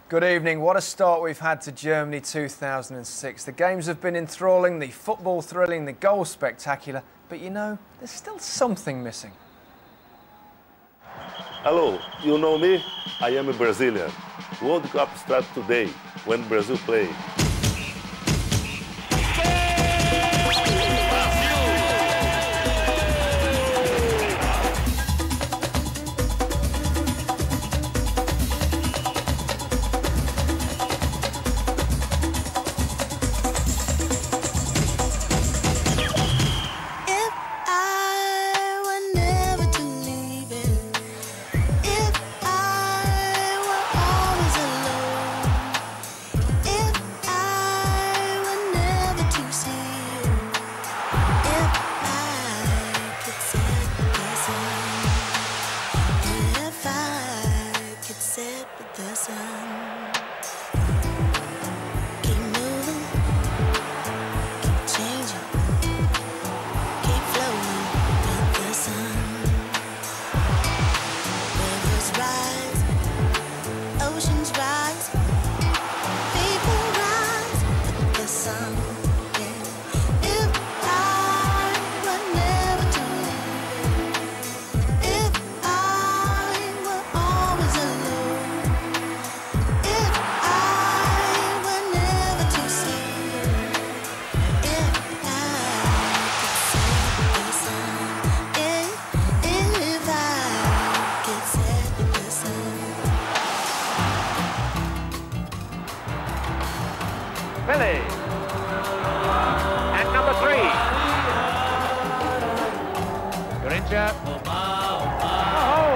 Good evening. What a start we've had to Germany 2006. The games have been enthralling, the football thrilling, the goals spectacular, but you know, there's still something missing. Hello, you know me? I am a Brazilian. World Cup starts today when Brazil plays. Billy. And number 3. Garincha. Oh!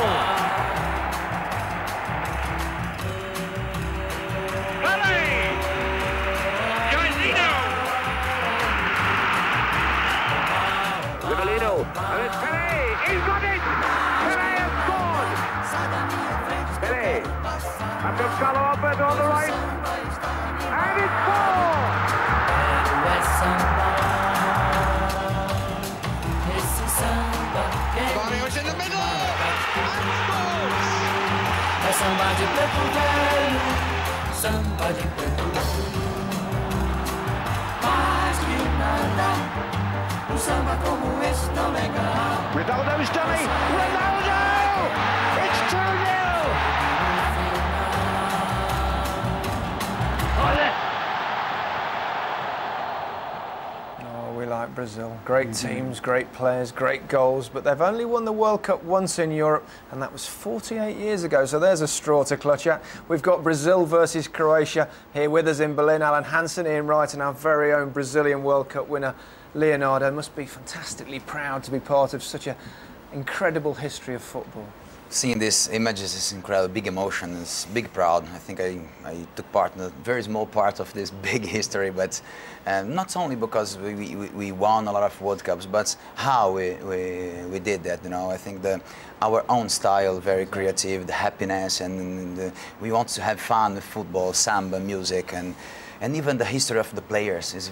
Billy! Joycino! Rivellino. And it's Pele! He's got it! Pele has scored! Pele. Up comes Carlo Alberto on the right. And it's 4! Mario's in the middle! And scores! É samba de preto velho, samba de preto velho. Mais que nada, samba como esse tão legal. Ronaldo's dummy! Ronaldo! It's 2-0! Oh, we like Brazil. Great teams, great players, great goals, but they've only won the World Cup once in Europe, and that was 48 years ago, so there's a straw to clutch at. We've got Brazil versus Croatia here with us in Berlin. Alan Hansen, Ian Wright, and our very own Brazilian World Cup winner, Leonardo. Must be fantastically proud to be part of such an incredible history of football. Seeing these images is incredible, big emotion, it's big proud. I think I took part in a very small part of this big history, but not only because we won a lot of World Cups, but how we did that, you know. I think our own style, very creative, the happiness, and we want to have fun with football, samba, music, and even the history of the players is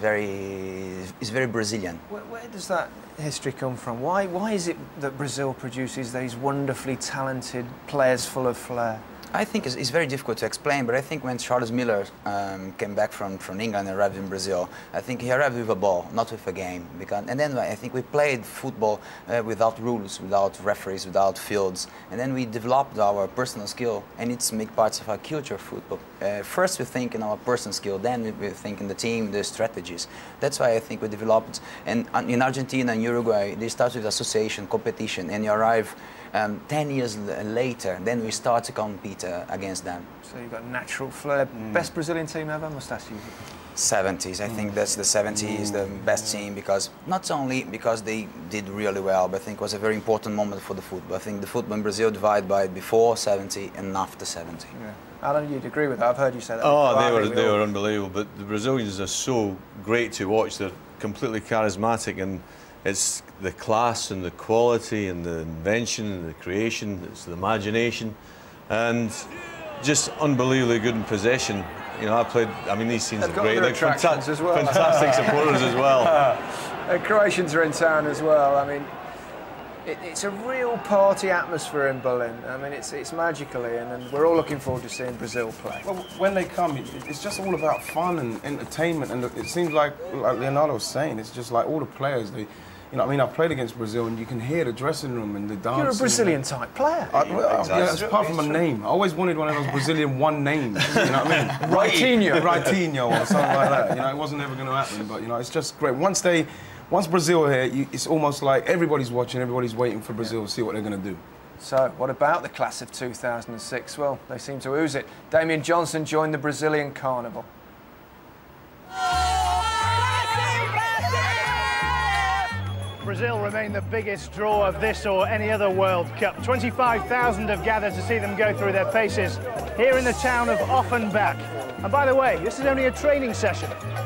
very Brazilian. Where does that history come from? Why is it that Brazil produces these wonderfully talented players full of flair? I think it's very difficult to explain, but I think when Charles Miller came back from England and arrived in Brazil, I think he arrived with a ball, not with a game. And then I think we played football without rules, without referees, without fields. And then we developed our personal skill, and it's make parts of our culture of football. First we think in our personal skill, then we think in the team, the strategies. That's why I think we developed. And in Argentina and Uruguay, they start with association, competition, and you arrive 10 years later, then we start to compete against them. So you've got natural flair. Best Brazilian team ever, must ask you. 70s, I think that's the 70s, the best team, because not only because they did really well, but I think it was a very important moment for the football. I think the football in Brazil divided by before 70 and after 70. Yeah. Alan, you'd agree with that? I've heard you say that. Oh, they were unbelievable, but the Brazilians are so great to watch. They're completely charismatic, and it's the class and the quality and the invention and the creation, it's the imagination, and just unbelievably good in possession. You know, these scenes are great. They're as well. Fantastic supporters as well. Croatians are in town as well. I mean, It's a real party atmosphere in Berlin. I mean, it's magical, Ian, and we're all looking forward to seeing Brazil play. Well, when they come, it's just all about fun and entertainment, and it seems like Leonardo was saying, it's just like all the players, you know, I mean, I've played against Brazil, and you can hear the dressing room and the dancing. You're a Brazilian-type player. Yeah, apart from a name. I always wanted one of those Brazilian one names, you know what I mean? Ritinho or something like that. You know, it wasn't ever going to happen, but, you know, it's just great. Once Brazil are here, it's almost like everybody's watching, everybody's waiting for Brazil to see what they're going to do. So, what about the class of 2006? Well, they seem to ooze it. Damian Johnson joined the Brazilian Carnival. Brazil remain the biggest draw of this or any other World Cup. 25,000 have gathered to see them go through their paces here in the town of Offenbach. And by the way, this is only a training session.